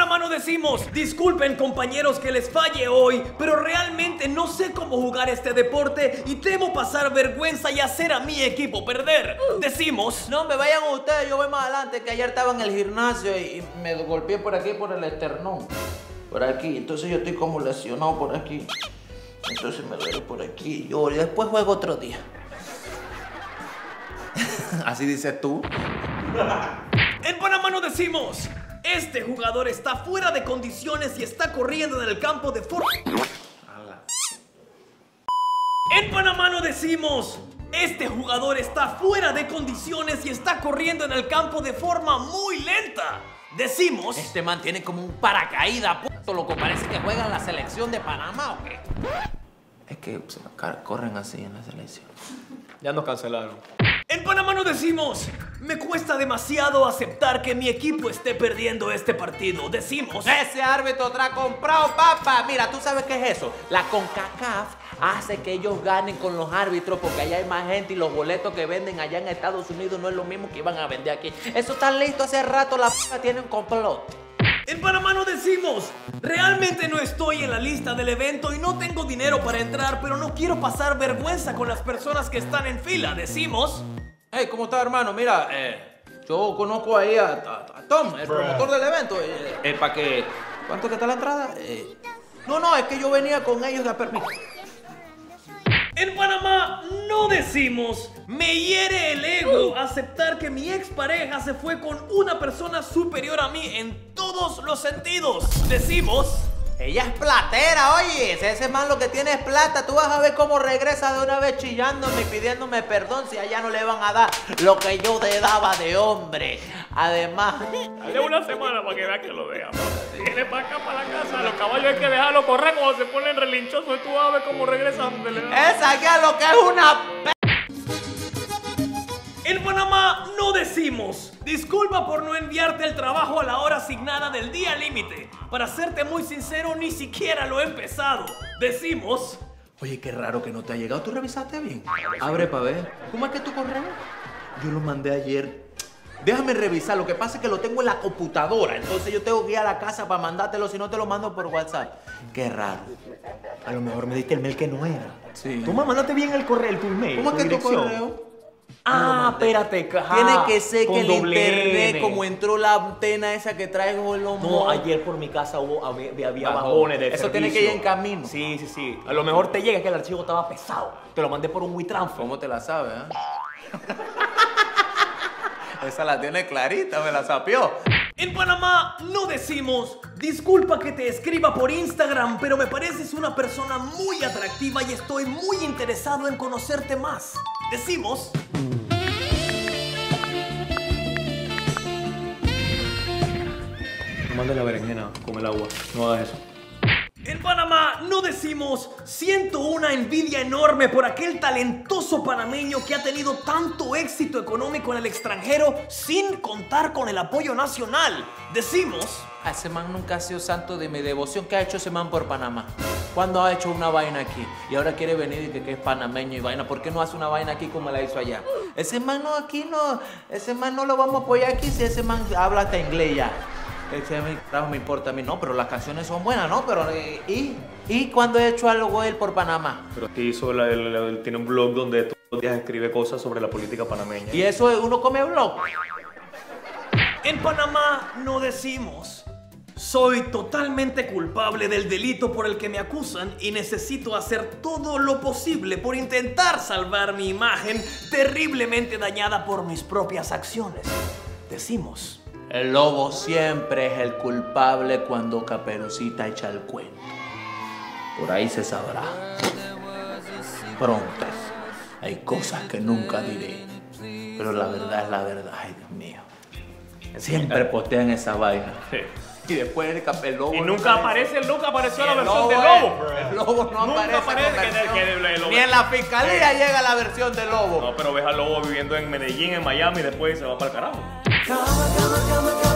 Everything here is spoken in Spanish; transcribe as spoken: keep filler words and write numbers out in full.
Panamá no decimos, disculpen compañeros que les falle hoy, pero realmente no sé cómo jugar este deporte y temo pasar vergüenza y hacer a mi equipo perder. Decimos, no me vayan ustedes, yo voy más adelante, que ayer estaba en el gimnasio y me golpeé por aquí, por el esternón. Por aquí, entonces yo estoy como lesionado por aquí. Entonces me duele por aquí, yo y después juego otro día. Así dices tú. En Panamá no decimos, este jugador está fuera de condiciones y está corriendo en el campo de forma. En Panamá no decimos, este jugador está fuera de condiciones y está corriendo en el campo de forma muy lenta. Decimos, este man tiene como un paracaídas, puto, loco, parece que juega en la selección de Panamá, ¿o qué? Es que se corren así en la selección. Ya nos cancelaron. En Panamá no decimos, me cuesta demasiado aceptar que mi equipo esté perdiendo este partido. Decimos, ese árbitro te ha comprado, papá. Mira, ¿tú sabes qué es eso? La CONCACAF hace que ellos ganen con los árbitros porque allá hay más gente y los boletos que venden allá en Estados Unidos no es lo mismo que iban a vender aquí. Eso está listo hace rato, la p*** tiene un complot. En Panamá no decimos, realmente no estoy en la lista del evento y no tengo dinero para entrar, pero no quiero pasar vergüenza con las personas que están en fila. Decimos, hey, ¿cómo está, hermano? Mira, eh, yo conozco ahí a, a, a Tom, el promotor del evento. Eh, eh, ¿Para qué? ¿Cuánto que está la entrada? Eh, no, no, es que yo venía con ellos de permiso. En Panamá no decimos, me hiere el ego aceptar que mi expareja se fue con una persona superior a mí en todos los sentidos. Decimos, ella es platera, oye, si ese man lo que tiene es plata, tú vas a ver cómo regresa de una vez chillándome y pidiéndome perdón si allá no le van a dar lo que yo te daba de hombre. Además, dale una semana para que vea que lo vea. Viene para acá, para la casa, los caballos hay que dejarlo correr cuando se ponen relinchosos y tú vas a ver cómo regresan. Esa ya lo que es una p... En Panamá no decimos, disculpa por no enviarte el trabajo a la hora asignada del día límite. Para serte muy sincero, ni siquiera lo he empezado. Decimos, oye, qué raro que no te ha llegado. ¿Tú revisaste bien? Abre para ver. ¿Cómo es que tu correo? Yo lo mandé ayer. Déjame revisar. Lo que pasa es que lo tengo en la computadora. Entonces yo tengo que ir a la casa para mandártelo. Si no, te lo mando por WhatsApp. Qué raro. A lo mejor me diste el mail que no era. Sí. Tú me mandaste bien el correo, tu email. ¿Cómo es que tu correo? Ah, espérate, ajá, tiene que ser que el internet, N. como entró la antena esa que traigo el lomo. No, ayer por mi casa hubo, había, había bajones de Eso servicio. tiene que ir en camino. Sí, sí, sí. A lo mejor te llega que el archivo estaba pesado. Te lo mandé por un WeTransfer. ¿Cómo te la sabes, eh? Esa la tiene clarita, me la sapió. En Panamá no decimos, disculpa que te escriba por Instagram, pero me pareces una persona muy atractiva y estoy muy interesado en conocerte más. Decimos, No mandes la berenjena con el agua, no hagas eso. en Panamá no decimos, siento una envidia enorme por aquel talentoso panameño que ha tenido tanto éxito económico en el extranjero sin contar con el apoyo nacional. Decimos, a ese man nunca ha sido santo de mi devoción. ¿Qué ha hecho ese man por Panamá? ¿Cuándo ha hecho una vaina aquí? Y ahora quiere venir y que, que es panameño y vaina. ¿Por qué no hace una vaina aquí como la hizo allá? Ese man no, aquí no, ese man no lo vamos a apoyar aquí si ese man habla hasta inglés ya. Ese trabajo me importa a mí, no, pero las canciones son buenas, ¿no? Pero, eh, ¿y? ¿Y cuándo he hecho algo él por Panamá? Pero aquí hizo la, la, la, tiene un blog donde todos los días escribe cosas sobre la política panameña. ¿Y eso es uno come blog? en Panamá no decimos, soy totalmente culpable del delito por el que me acusan y necesito hacer todo lo posible por intentar salvar mi imagen terriblemente dañada por mis propias acciones. Decimos, el lobo siempre es el culpable cuando Caperucita echa el cuento. Por ahí se sabrá. Pronto. Hay cosas que nunca diré. Pero la verdad es la verdad, ay Dios mío. Siempre postean esa vaina. Sí. Y después el, el lobo... Y no nunca aparece. aparece, nunca apareció la El versión lobo del es- lobo. El lobo no Nunca aparece. aparece con que- versión. que el lobo- Ni en la fiscalía llega la versión del lobo. No, pero ves al lobo viviendo en Medellín, en Miami, y después se va para el carajo. Cama, cama, cama, cama.